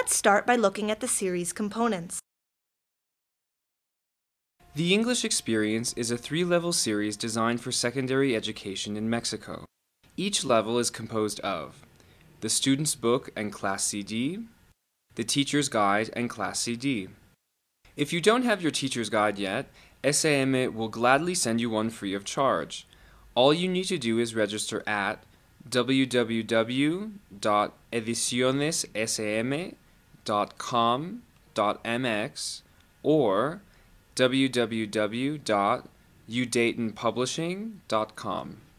Let's start by looking at the series components. The English Experience is a 3-level series designed for secondary education in Mexico. Each level is composed of the Student's Book and Class CD, the Teacher's Guide and Class CD. If you don't have your Teacher's Guide yet, SAM will gladly send you one free of charge. All you need to do is register at www.edicionessam.com.mx or www.udaytonpublishing.com.